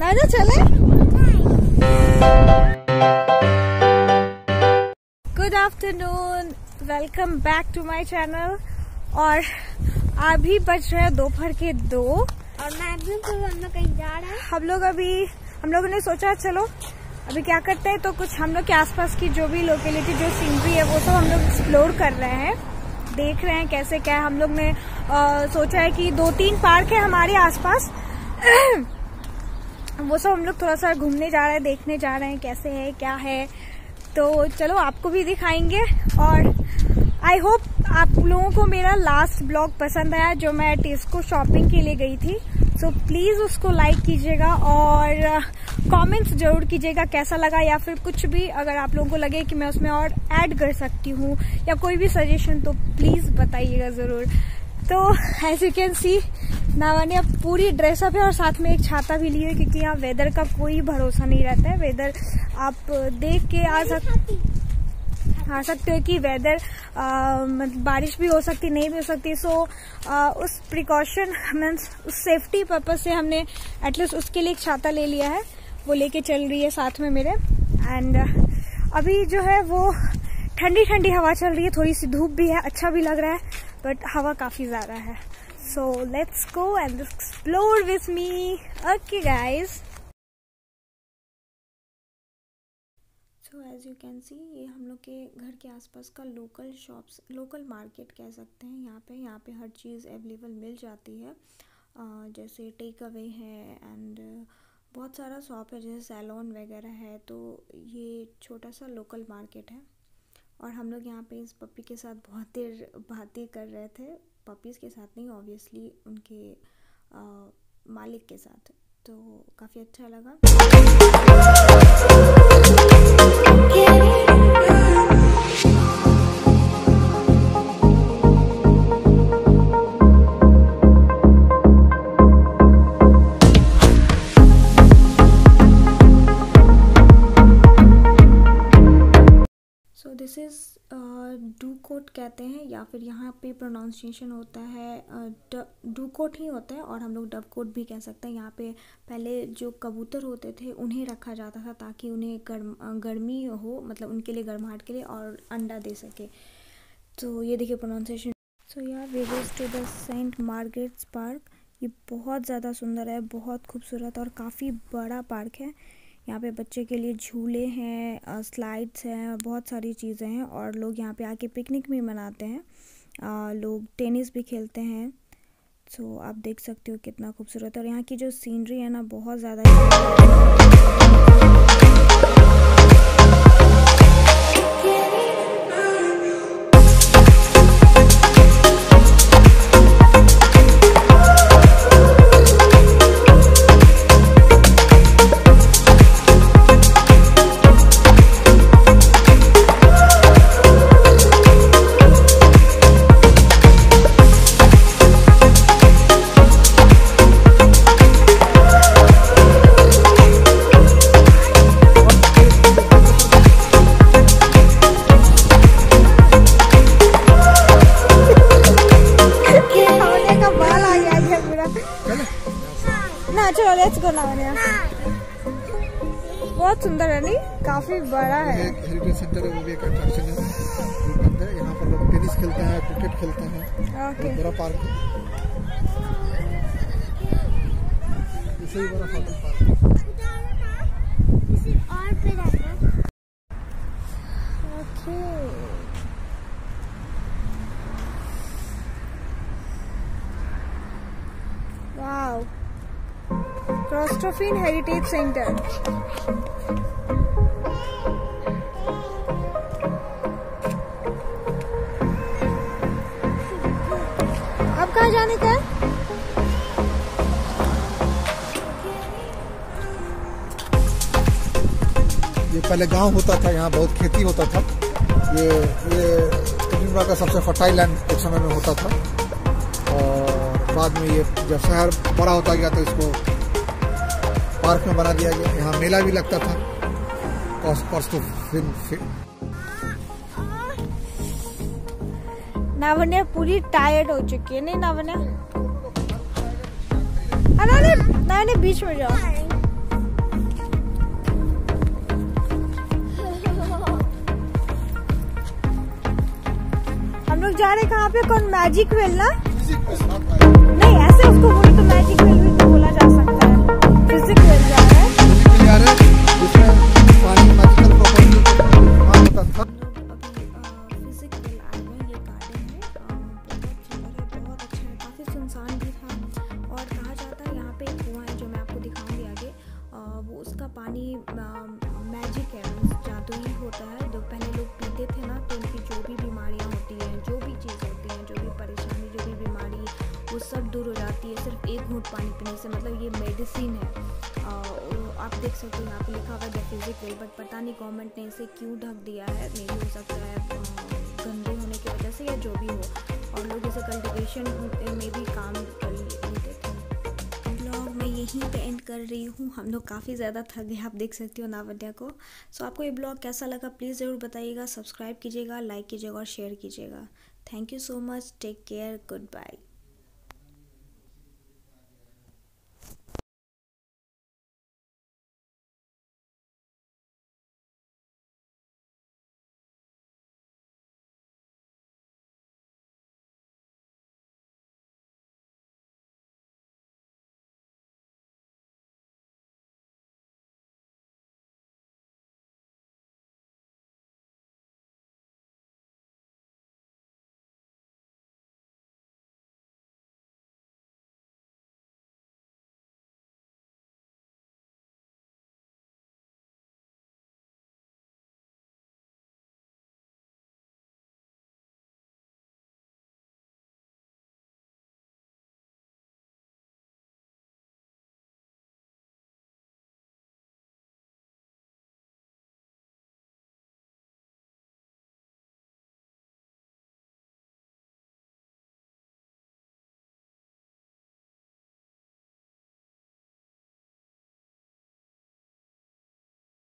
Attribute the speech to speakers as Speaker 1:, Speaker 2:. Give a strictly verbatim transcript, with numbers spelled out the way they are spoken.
Speaker 1: नाना चले। Good afternoon, welcome back to my channel. और अभी बज रहे हैं दोपहर के दो
Speaker 2: और मैं भी तो हम लोग कहीं जा रहे हैं।
Speaker 1: हम लोग अभी हम लोगों ने सोचा चलो अभी क्या करते हैं, तो कुछ हम लोग के आसपास की जो भी लोकेलिटी जो सीनरी है वो सब हम लोग एक्सप्लोर कर रहे हैं, देख रहे हैं कैसे क्या है। हम लोग ने आ, सोचा है कि दो तीन पार्क है हमारे आसपास, वो सब हम लोग थोड़ा सा घूमने जा रहे हैं, देखने जा रहे हैं कैसे है क्या है। तो चलो आपको भी दिखाएंगे। और आई होप आप लोगों को मेरा लास्ट ब्लॉग पसंद आया जो मैं टेस्को शॉपिंग के लिए गई थी। सो so, प्लीज उसको लाइक कीजिएगा और कमेंट्स जरूर कीजिएगा कैसा लगा, या फिर कुछ भी अगर आप लोगों को लगे कि मैं उसमें और ऐड कर सकती हूँ या कोई भी सजेशन तो प्लीज बताइएगा जरूर। तो एज यू कैन सी नावाने अब पूरी ड्रेसअप है और साथ में एक छाता भी लिए, क्योंकि यहाँ वेदर का कोई भरोसा नहीं रहता है। वेदर आप देख के आ सकते आ सकते हो कि वेदर मतलब बारिश भी हो सकती नहीं भी हो सकती। सो so, उस प्रिकॉशन मीन्स उस सेफ्टी पर्पज से हमने एटलीस्ट उसके लिए एक छाता ले लिया है, वो लेके चल रही है साथ में मेरे। एंड अभी जो है वो ठंडी ठंडी हवा चल रही है, थोड़ी सी धूप भी है, अच्छा भी लग रहा है, बट हवा काफी ज्यादा है। So let's go and explore with me. Okay guys, so as you can see ये हम लोग के घर के आसपास का लोकल शॉप्स, लोकल मार्केट कह सकते हैं। यहाँ पे यहाँ पे हर चीज़ अवेलेबल मिल जाती है, uh, जैसे टेक अवे है एंड बहुत सारा शॉप है, जैसे सैलून वगैरह है। तो ये छोटा सा लोकल मार्केट है और हम लोग यहाँ पे इस पप्पी के साथ बहुत देर बातें कर रहे थे। पपीज़ के साथ नहीं, ऑब्वियसली उनके uh, मालिक के साथ। तो काफ़ी अच्छा लगा। सो दिस इज़ डू कोट कहते हैं, या फिर यहाँ पे प्रोनाउंसिएशन होता है डू कोट ही होता है, और हम लोग डब कोट भी कह सकते हैं। यहाँ पे पहले जो कबूतर होते थे उन्हें रखा जाता था ताकि उन्हें गर्म गर्मी हो, मतलब उनके लिए गर्माहट के लिए, और अंडा दे सके। तो ये देखिए प्रोनाउंसिएशन। सो यार we goes to the Saint Margaret's park. ये बहुत ज़्यादा सुंदर है, बहुत खूबसूरत और काफ़ी बड़ा पार्क है। यहाँ पे बच्चे के लिए झूले हैं, स्लाइड्स हैं, बहुत सारी चीज़ें हैं, और लोग यहाँ पे आके पिकनिक भी मनाते हैं, आ, लोग टेनिस भी खेलते हैं। सो आप देख सकते हो कितना खूबसूरत है। और यहाँ की जो सीनरी है ना बहुत ज़्यादा ना। चलो लेट्स गो नावने। बहुत सुंदर है नहीं, काफी बड़ा है।
Speaker 3: हेरिटेज सेंटर है, वो भी एक अट्रैक्शन है। यहाँ पर लोग टेनिस खेलते हैं, क्रिकेट खेलते हैं। ओके, बड़ा पार्क है, इसे ही बड़ा वाटर पार्क है।
Speaker 1: ओके, वाओ, क्रोस्टोफिन हेरिटेज सेंटर। अब कहाँ जाने का है?
Speaker 3: ये पहले गांव होता था, यहाँ बहुत खेती होता था। ये ये एडिनबरा का सबसे फर्टाइल लैंड एक समय में होता था, और बाद में ये जब शहर बड़ा होता गया तो इसको पार्क में बना दिया गया। यहाँ मेला भी लगता था।
Speaker 1: नावन्या पूरी टायर्ड हो चुकी है, नहीं नावन्या? अरे नावन्या बीच में जाओ। लोग जा रहे कहाँ पे? कौन? मैजिक वेल ना? नहीं, ऐसे उसको बोले तो मैजिक वेल भी तो बोला जा सकता है। फिजिक वेल जा रहा है, जिसमें पानी मैजिकल प्रॉपर्टी होता था। फिजिक वेल आए हैं, ये गार्डन है, बहुत सुंदर है, बहुत अच्छा है, काफी सुनसान भी था। और कहा जाता है यहाँ पे एक कुआं है जो मैं आपको दिखाऊंगी आगे, वो उसका पानी मैजिक है, जादुई होता है। जो पहले लोग पीते थे ना, तो उनकी जो भी बीमारियाँ होती हैं, जो भी चीज़ होती हैं, जो भी परेशानी, जो भी बीमारी, वो सब दूर हो जाती है सिर्फ एक घूंट पानी पीने से। मतलब ये मेडिसिन है। आ, आप देख सकते हो यहाँ पे लिखा हुआ है फिजिक वेल, बट पता नहीं गवर्नमेंट ने इसे क्यों ढक दिया है। मे भी हो सकता है गंदे होने की वजह से या जो भी हो, और लोग इसे कल्टिवेशन में भी काम कर लेते थे। ब्लॉग मैं यहीं पे एंड कर रही हूँ, हम लोग काफ़ी ज़्यादा थक गए, आप देख सकते हो नावद्या को। सो आपको ये ब्लॉग कैसा लगा प्लीज़ ज़रूर बताइएगा, सब्सक्राइब कीजिएगा, लाइक कीजिएगा और शेयर कीजिएगा। Thank you so much, take care, good bye.